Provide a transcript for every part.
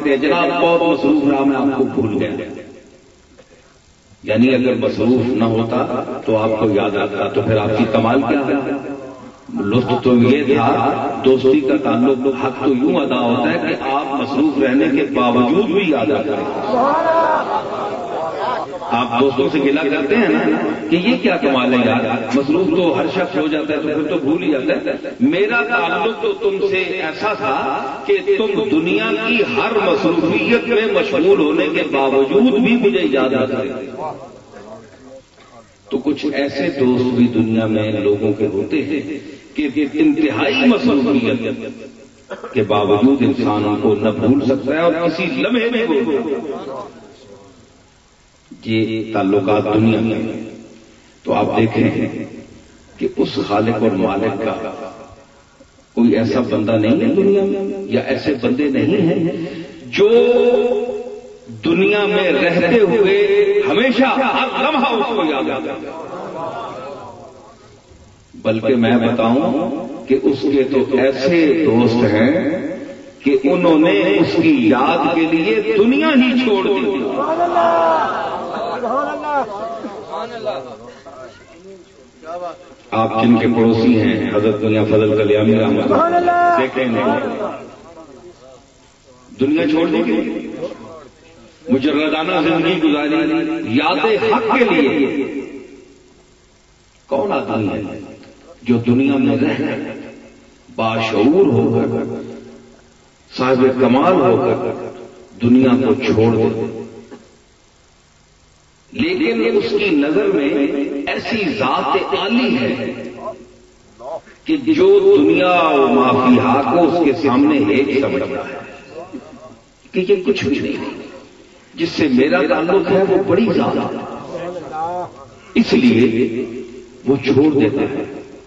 کہتے ہیں جناب بہت مصروف رہا میں آپ کو بھول گیا. یعنی اگر مصروف نہ ہوتا تو آپ کو یاد آتا تو پھر آپ کی کمال کیا ہے؟ لطف تو یہ تھا دوستی کا تعلق حق تو یوں ادا ہوتا ہے کہ آپ مصروف رہنے کے باوجود بھی یاد آ کریں. آپ دوستوں سے گلا کرتے ہیں نا کہ یہ کیا کمال ہے یار, مصروف تو ہر شخص ہو جاتا ہے تو پھر تو بھول ہی جاتا ہے. میرا تعلق تو تم سے ایسا تھا کہ تم دنیا کی ہر مصروفیت میں مشغول ہونے کے باوجود بھی مجھے یاد آتا ہے. تو کچھ ایسے دوست بھی دنیا میں لوگوں کے ہوتے ہیں کہ انتہائی مصروفیت کے باوجود انسان ان کو نہ بھول سکتا ہے اور کسی لمحے میں یہ تعلقات دنیا میں. تو آپ دیکھیں کہ اس خالق اور مالک کا کوئی ایسا بندہ نہیں ہے دنیا میں, یا ایسے بندے نہیں ہیں جو دنیا میں رہتے ہوئے ہمیشہ ہر لمحہ اس کو یاد آتا ہے. بلکہ میں بتاؤں کہ اس کے تو ایسے دوست ہیں کہ انہوں نے اس کی یاد کے لیے دنیا ہی چھوڑ دی. آپ جن کے پڑوسی ہیں حضرت میاں فضل کلیامی رحمۃ اللہ دیکھیں دنیا چھوڑ دی گئی, مجردانہ زندگی گزاری یاد حق کے لیے. کون آدمی ہے جو دنیا میں رہ باشعور ہو کر صاحب کمال ہو کر دنیا کو چھوڑ دے, لیکن اس کی نظر میں ایسی ذات عالی ہے کہ جو دنیا و ما فیہا کو اس کے سامنے ایک سمجھتا ہے کہ یہ کچھ بھی نہیں, جس سے میرا تعلق ہے وہ بڑی ذات ہے, اس لیے وہ چھوڑ دیتا ہے.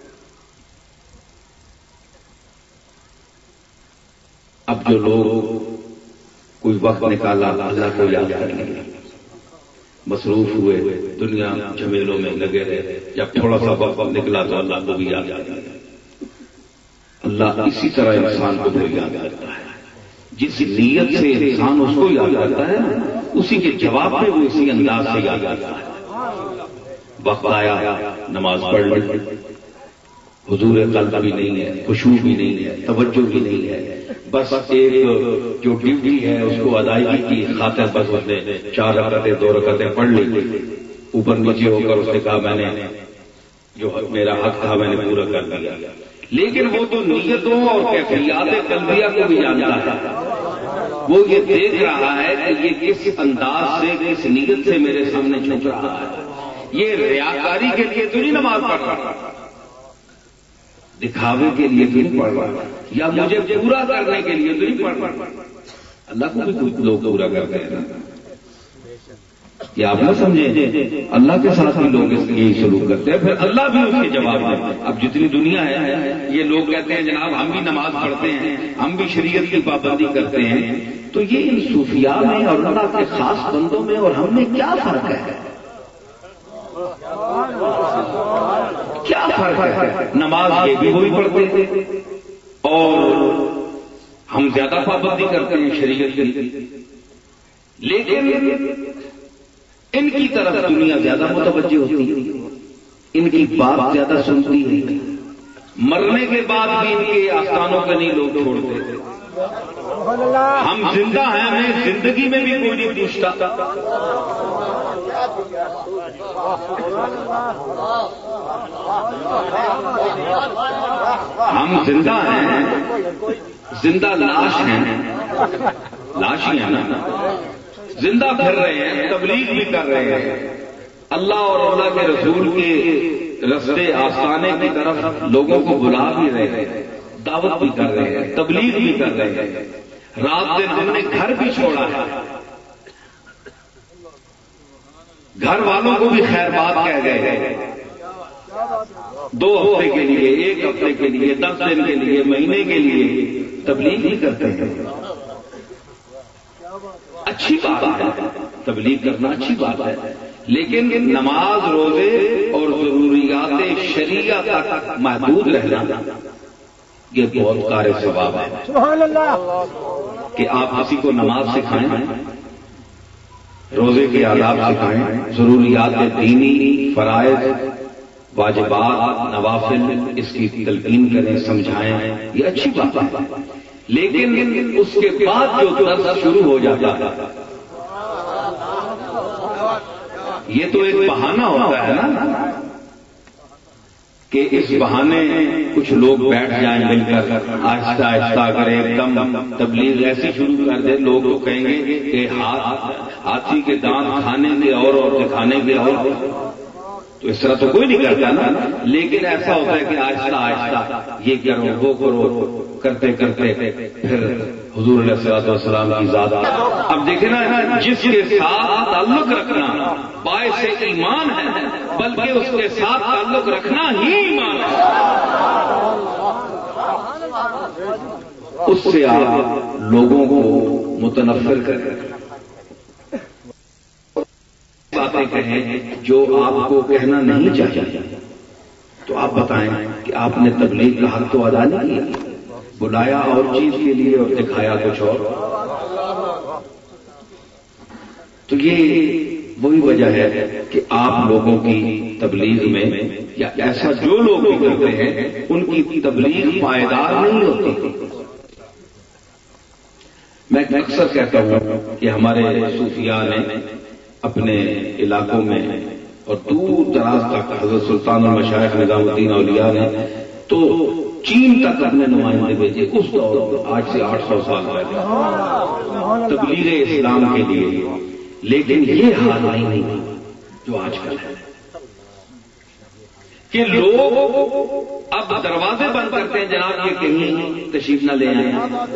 اب جو لوگ کوئی وقت نکالا اللہ کو یاد کرنے کے لیے مصروف ہوئے دنیا جھمیلوں میں لگے رہے, جب تھوڑا سا وقت نکلا تو اللہ کو بھی یاد کرتا ہے. اللہ اسی طرح انسان کو بھی یاد کرتا ہے. جس نیت سے انسان اس کو یاد کرتا ہے اسی کے جواب میں وہ اسی انداز سے یاد کرتا ہے. وقت آیا نماز پڑھ لی, حضور قلب بھی نہیں ہے, خشوع بھی نہیں ہے, توجہ بھی نہیں ہے, بس ایک جو ڈیوٹی ہے اس کو ادائیگی کی خاطر بس اس نے 4 رکعتیں 2 رکعتیں پڑھ لی, اوپر نیچے ہو کر اس نے کہا میں نے جو میرا حق تھا میں نے پورا کر دیا. لیکن وہ تو نیتوں اور کیفیات قلبیہ کو بھی جانتا ہے, وہ یہ دیکھ رہا ہے کہ یہ کس انداز سے کس نیت سے میرے سامنے جھک رہا ہے. یہ ریاکاری کے لیے تو نہیں نماز پڑھ رہا, دکھاوے کے لیے تو نہیں پڑھ رہا, یا مجھے پورا کرنے کے لیے تو نہیں پڑھ رہا. اللہ کو بھی کچھ لوگ پورا کرتے ہیں نا, کہ آپ نہ سمجھیں اللہ کے ساتھ بھی لوگ اس یہی سلوک کرتے ہیں, پھر اللہ بھی اس کے جواب میں. اب جتنی دنیا ہے یہ لوگ کہتے ہیں جناب ہم بھی نماز پڑھتے ہیں, ہم بھی شریعت کی پابندی کرتے ہیں, تو یہ ان صوفیاء میں اور اللہ کے خاص بندوں میں اور ہم میں کیا فرق ہے؟ کیا فرق ہے؟ نماز یہ بھی وہی پڑھتے ہیں اور ہم زیادہ پابندی کرتے ہیں شریعت کی, لیکن ان کی طرف دنیا زیادہ متوجہ ہوتی ہے, ان کی بات زیادہ سنتی ہے. مرنے کے بعد بھی ان کے آستانوں کا نہیں لوگ چھوڑتے. ہم زندہ ہیں, ہمیں زندگی میں بھی کوئی نہیں پوچھتا. ہم زندہ ہیں, زندہ لاش ہیں, لاش ہی ہیں نا, زندہ پھر رہے ہیں, تبلیغ بھی کر رہے ہیں, اللہ اور اللہ کے رسول کے رستے آستانے کی طرف لوگوں کو بلا بھی رہے ہیں, دعوت بھی کر رہے ہیں, تبلیغ بھی کر رہے ہیں. رات دن ہم نے گھر بھی چھوڑا ہے, گھر والوں کو بھی خیر بات کہہ گئے ہیں, 2 ہفتے کے لیے, 1 ہفتے کے لیے, 10 دن کے لیے, مہینے کے لیے تبلیغ بھی کرتے ہیں. اچھی بات ہے, تبلیغ کرنا اچھی بات ہے, لیکن نماز روزے اور ضروریات شریعہ تک محدود رہنا یہ بہت کار ثواب ہے. سبحان اللہ. کہ آپ کسی کو نماز سکھائیں، روزے کے آداب سکھائیں، ضروریات دینی، فرائض، واجبات، نوافل، اس کی تلقین کریں، سمجھائیں، یہ اچھی بات ہے، لیکن اس کے بعد جو درس شروع ہو جاتا ہے یہ تو ایک بہانہ ہوتا ہے نا، کہ اس بہانے کچھ لوگ بیٹھ جائیں مل کر آہستہ آہستہ اگر ایک دم تبلیغ ایسی شروع کر دے، لوگ تو کہیں گے کہ ہاتھی کے دانت کھانے کے اور دکھانے کے اور، تو اس طرح تو کوئی نہیں کرتا نا، لیکن ایسا ہوتا ہے کہ آہستہ آہستہ یہ کرو وہ کرو کرتے کرتے پھر حضور علیہ الصلوۃ والسلام کی ذات۔ اب دیکھیں نا، جس کے ساتھ تعلق رکھنا باعث ایمان ہے، بلکہ اس کے ساتھ تعلق رکھنا ہی ایمان ہے، اس سے آپ لوگوں کو متنفر کریں، باتیں کہیں جو آپ کو کہنا نہیں چاہیے، تو آپ بتائیں کہ آپ نے تبلیغ کا حق تو ادا نہیں کیا، بلایا اور چیز کے لیے اور دکھایا کچھ اور۔ تو یہ وہی وجہ ہے کہ آپ لوگوں کی تبلیغ میں، یا ایسا جو لوگ بھی کرتے ہیں ان کی تبلیغ پائیدار نہیں ہوتی۔ میں اکثر کہتا ہوں کہ ہمارے صوفیاء نے اپنے علاقوں میں اور دور دراز تک، حضرت سلطان المشائخ نظام الدین اولیاء نے تو چین تک اپنے نمائندے بھیجے، اس دور آج سے 800 سال پہلے تبلیغ اسلام کے لیے، لیکن یہ حال نہیں جو آج کل ہے کہ لوگ اب دروازے بند کرتے ہیں جناب کہ کہیں تشریف نہ لے آئیں۔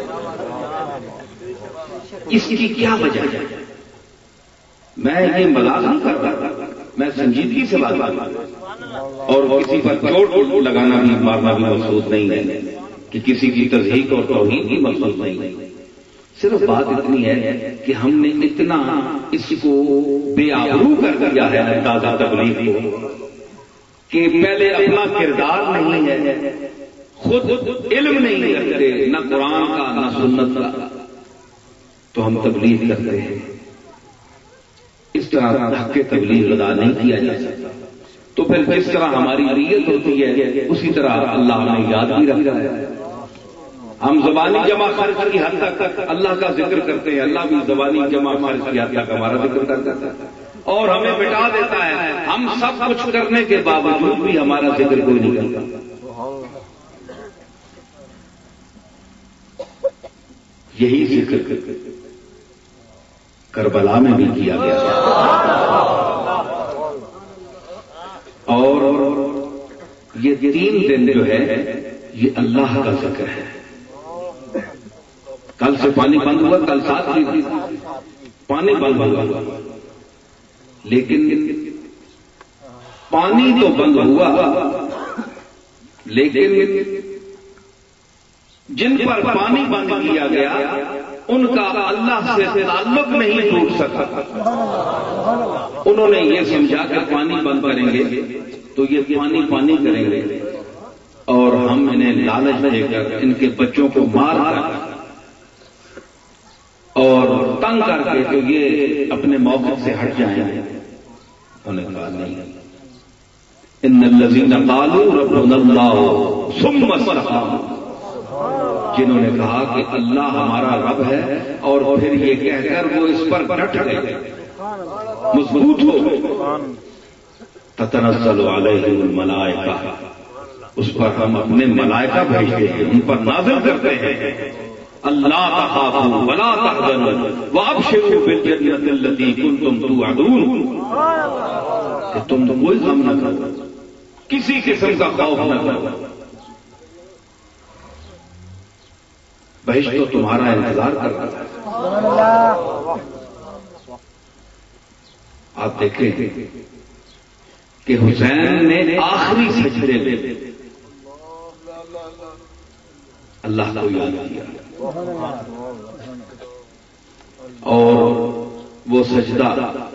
اس کی کیا وجہ ہے؟ میں یہ مذاق نہیں کر رہا، میں سنجیدگی سے بات کر رہا ہوں، اور کسی پر چوٹ لگانا بھی مارنا بھی مقصود نہیں ہے، کہ کسی کی تضحیق اور توہین بھی مقصود نہیں ہے۔ صرف بات اتنی ہے کہ ہم نے اتنا اس کو بے آبرو کر دیا ہے تازہ تبلیغ کو، کہ پہلے اپنا کردار نہیں ہے، خود علم نہیں رکھتے، نہ قرآن کا نہ سنت کا، تو ہم تبلیغ کرتے ہیں۔ اس طرح حق تبلیغ ادا نہیں کیا جا سکتا، تو پھر جس طرح ہماری نیت ہوتی ہے اسی طرح اللہ ہمیں یاد بھی رکھتا ہے۔ ہم زبانی جمع خرچ کی حد تک اللہ کا ذکر کرتے ہیں، اللہ بھی زبانی جمع خرچ کی حد تک ہمارا ذکر کرتا ہے، اور ہمیں مٹا دیتا ہے۔ ہم سب کچھ کرنے کے باوجود بھی ہمارا ذکر کوئی نہیں کرتا۔ یہی ذکر کربلا میں بھی کیا گیا، اور یہ 3 دن جو ہے یہ اللہ کا ذکر ہے۔ کل سے پانی بند ہوا، کل 7 دن پانی بند ہوا، لیکن پانی تو بند ہوا، لیکن جن پر پانی بند کیا گیا ان کا اللہ سے تعلق نہیں ٹوٹ سکا۔ انہوں نے یہ سمجھا کہ پانی بند کریں گے تو یہ پانی کریں گے، اور ہم انہیں لالچ دے کر ان کے بچوں کو مار کر اور تنگ کر کے تو یہ اپنے موقف سے ہٹ جائیں گے۔ انہوں نے کہا نہیں، ان الذین قالوا ربنا اللہ ثم استقاموا، جنہوں نے کہا کہ اللہ ہمارا رب ہے اور پھر یہ کہہ کر وہ اس پر ڈٹ گئے، مضبوط ہو گئے، تتنزل علیہم الملائکہ، اس پر ہم اپنے ملائکہ بھیجتے ہیں، ان پر نازل کرتے ہیں، اللہ تخافوا ولا تحزنوا وابشروا بالجنۃ التي كنتم توعدون، کہ تم کوئی غم نہ کرو، کسی قسم کا خوف نہ کرو، بہشت تو تمہارا انتظار کر رہا ہے۔ آپ دیکھیں کہ حسین نے آخری سجدے میں اللہ کو یاد کیا، اور وہ سجدہ